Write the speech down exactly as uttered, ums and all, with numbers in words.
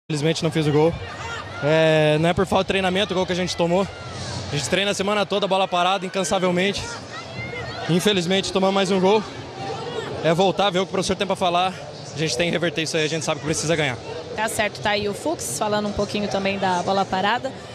Infelizmente não fiz o gol. É, não é por falta de treinamento o gol que a gente tomou. A gente treina a semana toda, bola parada, incansavelmente. Infelizmente tomamos mais um gol. É voltar, ver o que o professor tem para falar. A gente tem que reverter isso aí, a gente sabe que precisa ganhar. Tá certo, tá aí o Fux falando um pouquinho também da bola parada.